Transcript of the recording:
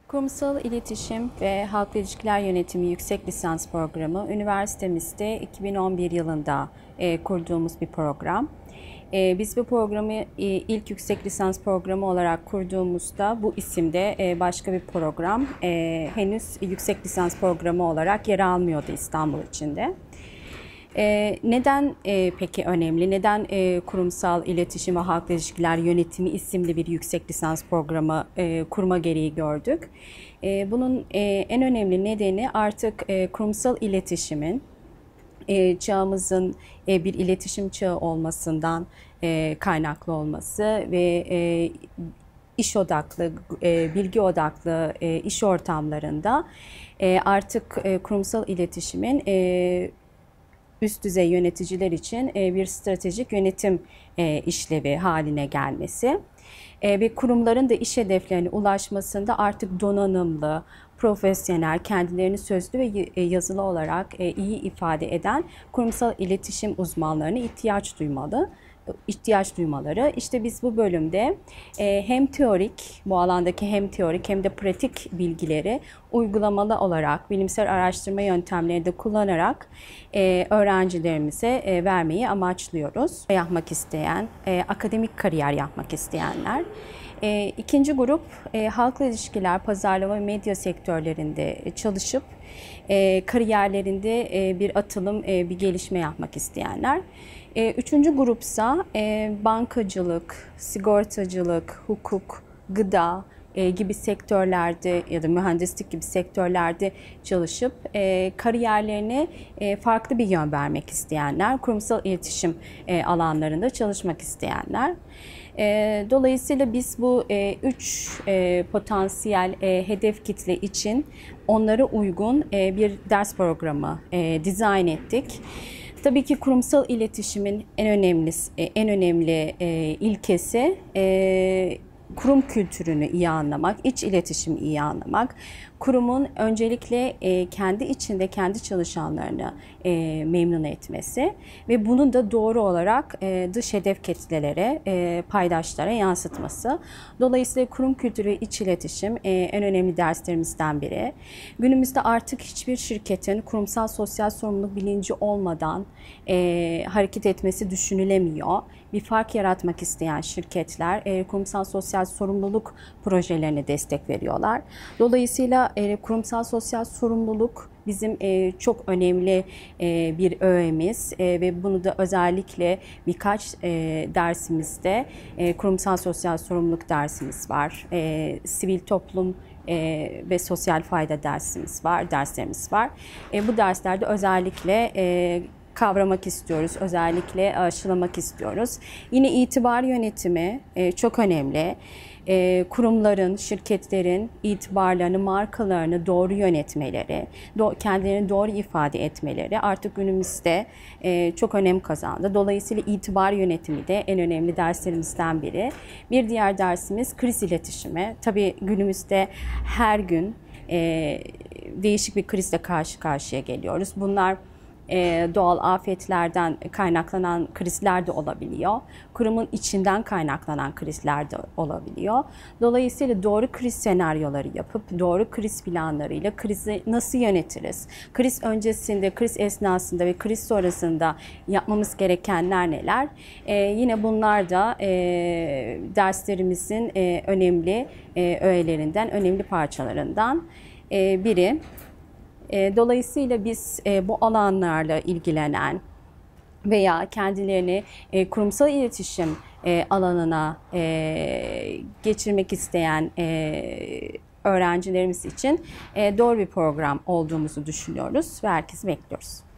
Kurumsal İletişim ve Halkla İlişkiler Yönetimi Yüksek Lisans Programı üniversitemizde 2011 yılında kurduğumuz bir program. Biz bu programı ilk yüksek lisans programı olarak kurduğumuzda bu isimde başka bir program henüz yüksek lisans programı olarak yer almıyordu İstanbul içinde. Neden peki önemli? Neden Kurumsal İletişim ve Halkla İlişkiler Yönetimi isimli bir yüksek lisans programı kurma gereği gördük? Bunun en önemli nedeni artık kurumsal iletişimin çağımızın bir iletişim çağı olmasından kaynaklı olması ve iş odaklı, bilgi odaklı iş ortamlarında artık kurumsal iletişimin üst düzey yöneticiler için bir stratejik yönetim işlevi haline gelmesi ve kurumların da iş hedeflerine ulaşmasında artık donanımlı, profesyonel, kendilerini sözlü ve yazılı olarak iyi ifade eden kurumsal iletişim uzmanlarına ihtiyaç duymaları. İşte biz bu bölümde hem teorik, bu alandaki hem teorik hem de pratik bilgileri uygulamalı olarak bilimsel araştırma yöntemlerini de kullanarak öğrencilerimize vermeyi amaçlıyoruz. Yapmak isteyen, akademik kariyer yapmak isteyenler. İkinci grup halkla ilişkiler, pazarlama ve medya sektörlerinde çalışıp kariyerlerinde bir atılım, bir gelişme yapmak isteyenler. Üçüncü grupsa bankacılık, sigortacılık, hukuk, gıda gibi sektörlerde ya da mühendislik gibi sektörlerde çalışıp kariyerlerine farklı bir yön vermek isteyenler, kurumsal iletişim alanlarında çalışmak isteyenler. Dolayısıyla biz bu üç potansiyel hedef kitle için onlara uygun bir ders programı dizayn ettik. Tabii ki kurumsal iletişimin en önemli ilkesi kurum kültürünü iyi anlamak, iç iletişimi iyi anlamak, kurumun öncelikle kendi içinde kendi çalışanlarını memnun etmesi ve bunun da doğru olarak dış hedef kitlelere, paydaşlara yansıtması. Dolayısıyla kurum kültürü ve iç iletişim en önemli derslerimizden biri. Günümüzde artık hiçbir şirketin kurumsal sosyal sorumluluk bilinci olmadan hareket etmesi düşünülemiyor. Bir fark yaratmak isteyen şirketler kurumsal sosyal sorumluluk projelerine destek veriyorlar. Dolayısıyla kurumsal sosyal sorumluluk bizim çok önemli bir öğemiz ve bunu da özellikle birkaç dersimizde kurumsal sosyal sorumluluk dersimiz var. Sivil toplum ve sosyal fayda derslerimiz var. Bu derslerde özellikle kavramak istiyoruz, özellikle aşılamak istiyoruz. Yine itibar yönetimi çok önemli. Kurumların, şirketlerin itibarlarını, markalarını doğru yönetmeleri, kendilerini doğru ifade etmeleri artık günümüzde çok önem kazandı. Dolayısıyla itibar yönetimi de en önemli derslerimizden biri. Bir diğer dersimiz kriz iletişimi. Tabii günümüzde her gün değişik bir krizle karşı karşıya geliyoruz. Bunlar doğal afetlerden kaynaklanan krizler de olabiliyor. Kurumun içinden kaynaklanan krizler de olabiliyor. Dolayısıyla doğru kriz senaryoları yapıp doğru kriz planlarıyla krizi nasıl yönetiriz? Kriz öncesinde, kriz esnasında ve kriz sonrasında yapmamız gerekenler neler? Yine bunlar da derslerimizin önemli öğelerinden, önemli parçalarından biri. Dolayısıyla biz bu alanlarla ilgilenen veya kendilerini kurumsal iletişim alanına geçirmek isteyen öğrencilerimiz için doğru bir program olduğumuzu düşünüyoruz ve herkesi bekliyoruz.